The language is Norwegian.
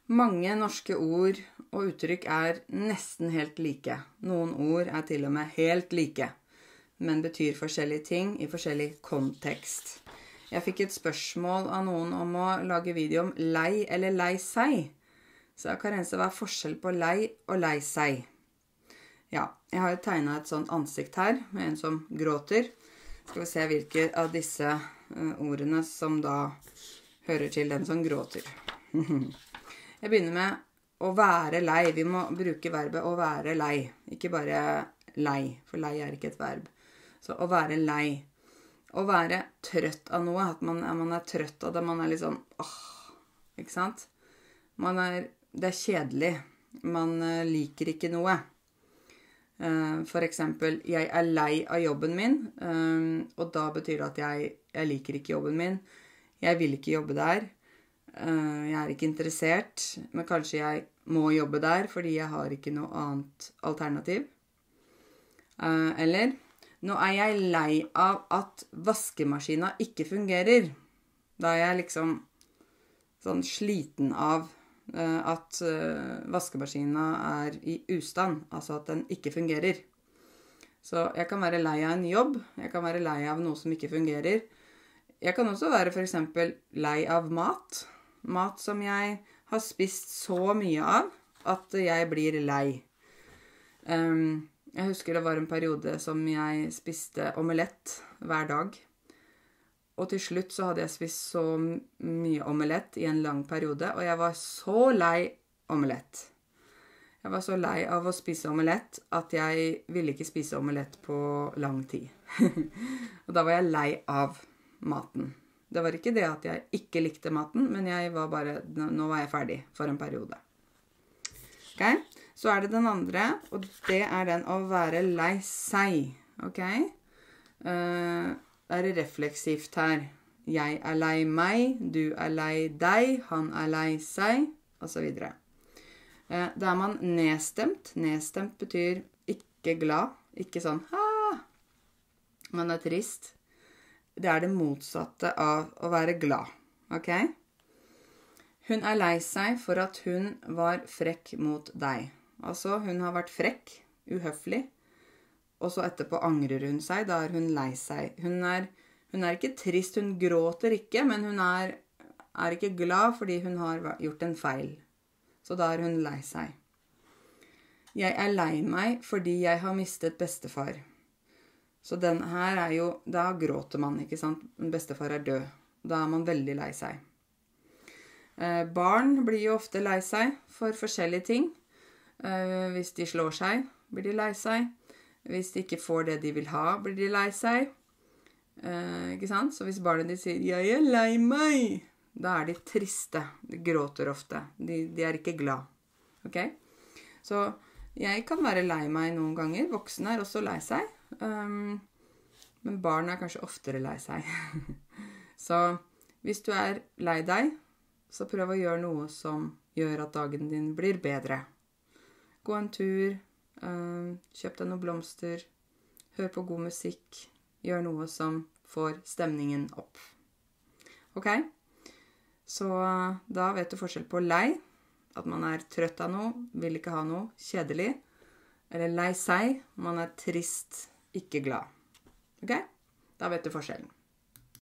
Mange norske ord og uttrykk nesten helt like. Noen ord til og med helt like, men betyr forskjellige ting i forskjellig kontekst. Jeg fikk et spørsmål av noen om å lage video om lei eller lei seg. Så Karense, hva forskjell på lei og lei seg? Ja, jeg har tegnet et sånt ansikt her, med en som gråter. Skal vi se hvilke av disse ordene som da hører til den som gråter. Jeg begynner med å være lei. Vi må bruke verbet å være lei. Ikke bare lei, for lei ikke et verb. Så å være lei. Å være trøtt av noe, at man trøtt av det, man litt sånn, ikke sant? Det kjedelig. Man liker ikke noe. For eksempel, jeg lei av jobben min, og da betyr det at jeg liker ikke jobben min. Jeg vil ikke jobbe der. Jeg ikke interessert, men kanskje jeg må jobbe der, fordi jeg har ikke noe annet alternativ. Eller, nå jeg lei av at vaskemaskinen ikke fungerer. Da jeg liksom sånn sliten av at vaskemaskinen i ustand, altså at den ikke fungerer. Så jeg kan være lei av en jobb, jeg kan være lei av noe som ikke fungerer. Jeg kan også være for eksempel lei av mat. Mat som jeg har spist så mye av at jeg blir lei. Jeg husker det var en periode som jeg spiste omelett hver dag. Og til slutt så hadde jeg spist så mye omelett i en lang periode, og jeg var så lei omelett. Jeg var så lei av å spise omelett at jeg ville ikke spise omelett på lang tid. Og da var jeg lei av maten. Det var ikke det at jeg ikke likte maten, men nå var jeg ferdig for en periode. Ok, så det den andre, og det den å være lei seg. Ok, det refleksivt her. Jeg lei meg, du lei deg, han lei seg, og så videre. Da man nedstemt. Nedstemt betyr ikke glad, ikke sånn, man trist. Det det motsatte av å være glad, ok? Hun lei seg for at hun var frekk mot deg. Altså, hun har vært frekk, uhøflig, og så etterpå angrer hun seg, da hun lei seg. Hun ikke trist, hun gråter ikke, men hun ikke glad fordi hun har gjort en feil. Så da hun lei seg. Jeg lei meg fordi jeg har mistet bestefar. Så den her jo, da gråter man, ikke sant? Bestefar død. Da man veldig lei seg. Barn blir jo ofte lei seg for forskjellige ting. Hvis de slår seg, blir de lei seg. Hvis de ikke får det de vil ha, blir de lei seg. Ikke sant? Så hvis barnet de sier, jeg lei meg, da de triste. De gråter ofte. De ikke glad. Ok? Så jeg kan være lei meg noen ganger. Voksne også lei seg. Men barn kanskje oftere lei seg. Så hvis du lei deg, så prøv å gjøre noe som gjør at dagen din blir bedre. Gå en tur, kjøp deg noen blomster, hør på god musikk, gjør noe som får stemningen opp. Ok? Så da vet du forskjell på lei, at man trøtt av noe, vil ikke ha noe, kjedelig, eller lei seg, man trist, ikke glad. Ok? Da vet du forskjellen.